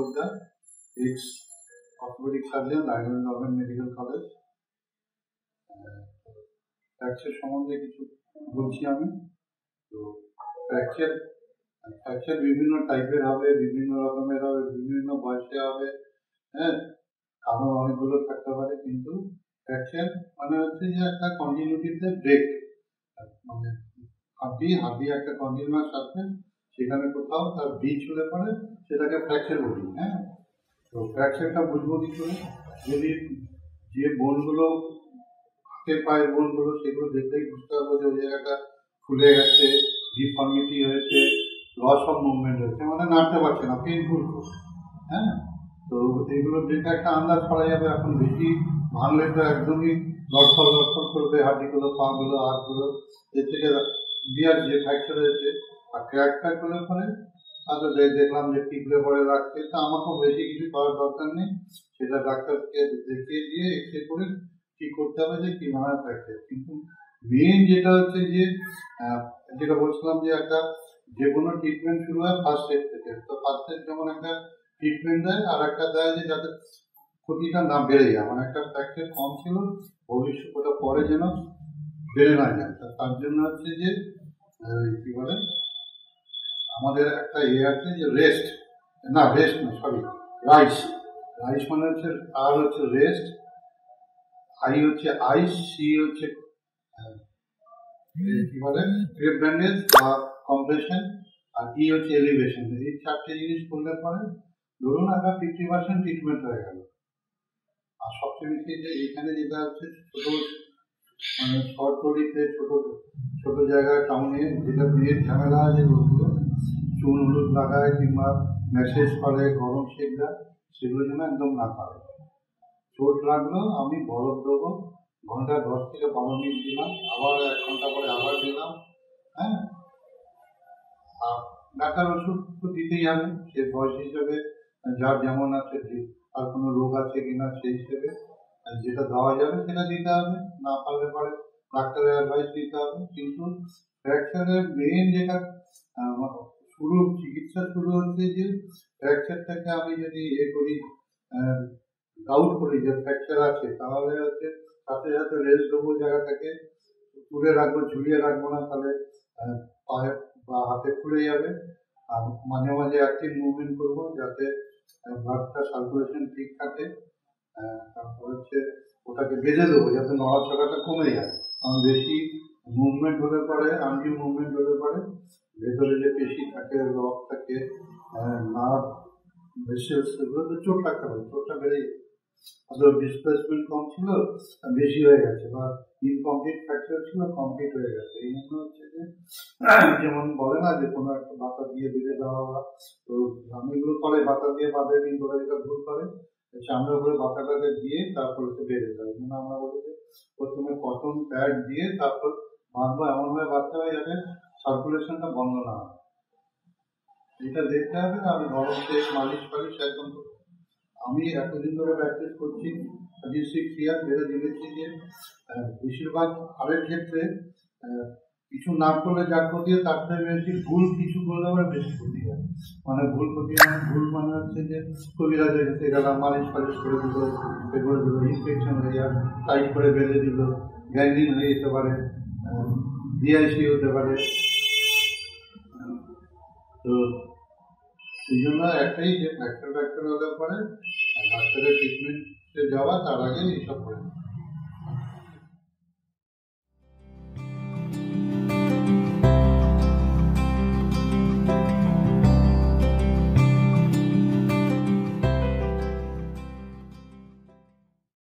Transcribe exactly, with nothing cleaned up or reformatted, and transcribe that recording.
Poddar, ex orthopaedic surgeon, Raiganj government medical college. Fracture সম্বন্ধে কিছু বলছি আমি। তো ফ্র্যাকচার ফ্র্যাকচার বিভিন্ন টাইপের হবে, বিভিন্ন রকমের হবে, বিভিন্ন বয়সে হবে, হ্যাঁ, কারণ অনেকগুলো থাকতে পারে। কিন্তু ফ্র্যাকচার মানে হচ্ছে যে একটা কন্টিনিউটিতে ব্রেক, মানে হাড্ডি হাড্ডি একটা কন্টিনিউয়াস আছে, সেখানে কোথাও তার ব্রিজ হলে পরে সেটাকে ফ্র্যাকচার বলি। হ্যাঁ, তো ফ্র্যাকচারটা বুঝবো কি করে? যদি যে বোনগুলো হাতের পায়ের বোনগুলো সেগুলো দেখলেই বুঝতে পারবো যে ওই জায়গাটা ফুলে গেছে, ডিফর্মিটি হয়েছে, লস অফ মুভমেন্ট হয়েছে, মানে নাড়তে পারছে না, পেইনফুল। হ্যাঁ, তো এগুলো দেখে একটা আন্দাজ করা যাবে। এখন বেশি ভাঙলে তো একদমই লড়ফড় লড়ফড় করবে হাড্ডিগুলো, পাগুলো, হাতগুলো, এর থেকে বিয়ার যে ফ্র্যাকচার হয়েছে। আর ক্র্যাক ফ্র্যাক হলে পরে তাহলে দেখলাম যে টিকলে পরে রাখছে, তা আমাকেও বেশি কিছু করার দরকার নেই, সেটা ডাক্তারকে দেখিয়ে দিয়ে এক্স রে করে ঠিক করতে হবে যে কি ধরনের ফ্র্যাকচার। কিন্তু মেন যেটা হচ্ছে যে যেটা বলছিলাম যে একটা যে কোনো ট্রিটমেন্ট শুরু হয় ফার্স্ট এড থেকে। তো ফার্স্ট এড যেমন একটা ট্রিটমেন্ট দেয়, আর একটা দেয় যে যাতে ক্ষতিটা না বেড়ে যায়, মানে একটা ফ্র্যাকচার কম ছিল, ভবিষ্যৎ ওটা পরে যেন বেড়ে না যায়। তার জন্য হচ্ছে যে কি বলে আমাদের একটা ইয়ে আছে যে রেস্ট, না রেস্ট না সরি রাইস। রাইস মানে হচ্ছে আর হচ্ছে রেস্ট, আই হচ্ছে আইস, সি হচ্ছে কি বলে ক্রেপ ব্যান্ডেজ বা কম্প্রেশন, আর ই হচ্ছে এলিভেশন। এই চারটে জিনিস করলে পরে ধরুন একটা ফিফটি পার্সেন্ট ট্রিটমেন্ট হয়ে গেল। আর সবচেয়ে বেশি যে এখানে যেটা হচ্ছে ছোট মানে শহরতলিতে ছোট ছোট জায়গায় টাউনে যেটা বিয়ের ঝামেলা আছে, ওগুলো চুন হলুদ লাগায় কিংবা ম্যাসেজ করে, গরম সেক দেয়, সেগুলো যেন একদম না করে। চোট লাগলো আমি বরফ দেবো, ঘন্টা দশ থেকে বারো মিনিট দিলাম, আবার এক ঘন্টা পরে আবার দিলাম। হ্যাঁ, আর ডাক্তার ওষুধ তো দিতেই হবে, সে বয়স হিসেবে যার যেমন আছে, আর কোনো রোগ আছে কিনা সেই হিসেবে যেটা দেওয়া যাবে সেটা দিতে হবে, না পারলে পরে ডাক্তারের অ্যাডভাইস দিতে হবে। কিন্তু ফ্র্যাকচারের মেন যেটা শুরু চিকিৎসা শুরু হচ্ছে যে ফ্র্যাকচারটাকে আমি যদি এ করি, ডাউট করি যে ফ্র্যাকচার আছে, তাহলে হচ্ছে সাথে সাথে রেস্ট দেবো, জায়গাটাকে তুলে রাখবো, ঝুলিয়ে রাখবো না, তাহলে পায়ে বা হাতে ফুলে যাবে। আর মাঝে মাঝে অ্যাক্টিভ মুভমেন্ট করবো যাতে ব্লাডটা সার্কুলেশন ঠিক থাকে। তারপর হচ্ছে ওটাকে বেঁধে দেবো যাতে নড়াচড়াটা কমে যায়, কারণ বেশি মুভমেন্ট হলে পরে আনডিউ মুভমেন্ট হলে পরে ভেতরে যে পেশি থাকে, রক থাকে, নার্ভ ভেসেলস, সেগুলো তো চোট লাগতে পারে, চোটটা বেড়ে যায়। অথবা ডিসপ্লেসমেন্ট কম ছিল বেশি হয়ে গেছে, বা ইনকমপ্লিট ফ্র্যাকচার ছিল কমপ্লিট হয়ে গেছে। এই জন্য হচ্ছে যে যেমন বলে না যে কোনো একটা বাতা দিয়ে বেঁধে দেওয়া, তো গ্রামেগুলো করে বাতা দিয়ে বাঁধে, কিন্তু ওরা যেটা ভুল করে চামড়া করে বাতাটাকে দিয়ে তারপরে সে বেঁধে দেয়। এই জন্য আমরা বলি যে প্রথমে কটন প্যাড দিয়ে তারপর বাঁধবো, এমনভাবে বাঁধতে হবে যাতে সার্কুলেশনটা বন্ধ না হয়। এটা দেখতে হবে। আমি গরম তেল মালিশ ফালিশ একদম, আমি এতদিন ধরে প্র্যাকটিস করছি, থার্টি সিক্স ইয়ার, যেটা দেখেছি যে বেশিরভাগ হাড়ের ক্ষেত্রে কিছু না করলে যা ক্ষতি হয় তার থেকে বেশি ভুল কিছু করলে আবার বেশি ক্ষতি হয়। মানে ভুল ক্ষতি মানে ভুল মানে হচ্ছে যে কবিরাজের কাছে গেলাম, মালিশ ফালিশ করে দিল, এ করে দিল, ইনফেকশন হয়ে যায়, টাইট করে বেঁধে দিল, গ্যাংগ্রিন হয়ে যেতে পারে, ডিআইসি হতে পারে। তো সেই জন্য একটাই যে ফ্র্যাকচার ফ্র্যাকচার হলে পরে ডাক্তারের ট্রিটমেন্টে যাওয়া, তার আগে এইসব করে।